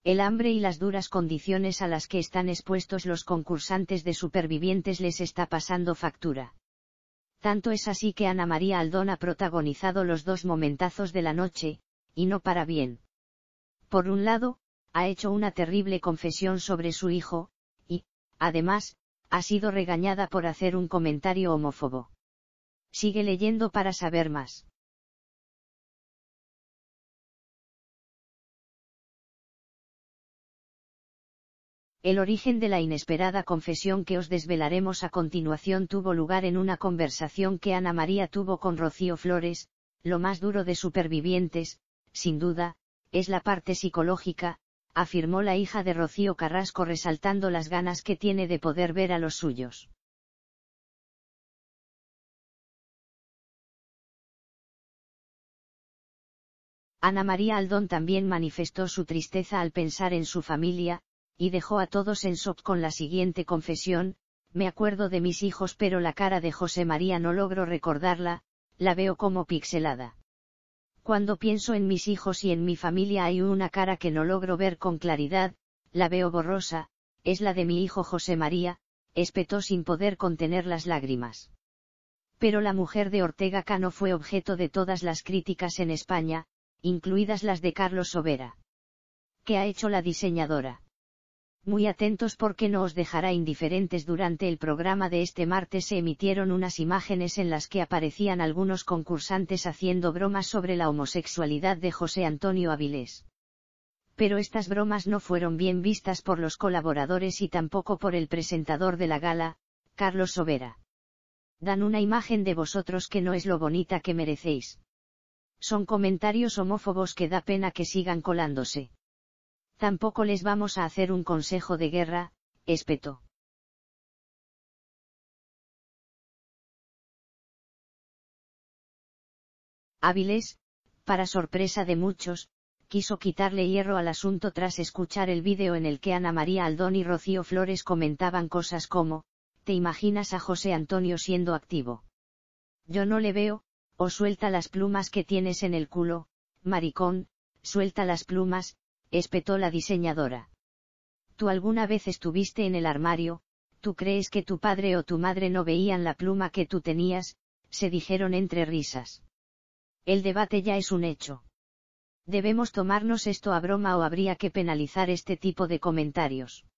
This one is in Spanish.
El hambre y las duras condiciones a las que están expuestos los concursantes de Supervivientes les está pasando factura. Tanto es así que Ana María Aldón ha protagonizado los dos momentazos de la noche, y no para bien. Por un lado, ha hecho una terrible confesión sobre su hijo, y, además, ha sido regañada por hacer un comentario homófobo. Sigue leyendo para saber más. El origen de la inesperada confesión que os desvelaremos a continuación tuvo lugar en una conversación que Ana María tuvo con Rocío Flores. Lo más duro de Supervivientes, sin duda, es la parte psicológica, afirmó la hija de Rocío Carrasco resaltando las ganas que tiene de poder ver a los suyos. Ana María Aldón también manifestó su tristeza al pensar en su familia, y dejó a todos en shock con la siguiente confesión: me acuerdo de mis hijos pero la cara de José María no logro recordarla, la veo como pixelada. Cuando pienso en mis hijos y en mi familia hay una cara que no logro ver con claridad, la veo borrosa, es la de mi hijo José María, espetó sin poder contener las lágrimas. Pero la mujer de Ortega Cano fue objeto de todas las críticas en España, incluidas las de Carlos Sobera. ¿Qué ha hecho la diseñadora? Muy atentos porque no os dejará indiferentes. Durante el programa de este martes se emitieron unas imágenes en las que aparecían algunos concursantes haciendo bromas sobre la homosexualidad de José Antonio Avilés. Pero estas bromas no fueron bien vistas por los colaboradores y tampoco por el presentador de la gala, Carlos Sobera. Dan una imagen de vosotros que no es lo bonita que merecéis. Son comentarios homófobos que da pena que sigan colándose. Tampoco les vamos a hacer un consejo de guerra, espetó. Avilés, para sorpresa de muchos, quiso quitarle hierro al asunto tras escuchar el vídeo en el que Ana María Aldón y Rocío Flores comentaban cosas como: ¿te imaginas a José Antonio siendo activo? Yo no le veo, o suelta las plumas que tienes en el culo, maricón, suelta las plumas, espetó la diseñadora. ¿Tú alguna vez estuviste en el armario? ¿Tú crees que tu padre o tu madre no veían la pluma que tú tenías?, se dijeron entre risas. El debate ya es un hecho. ¿Debemos tomarnos esto a broma o habría que penalizar este tipo de comentarios?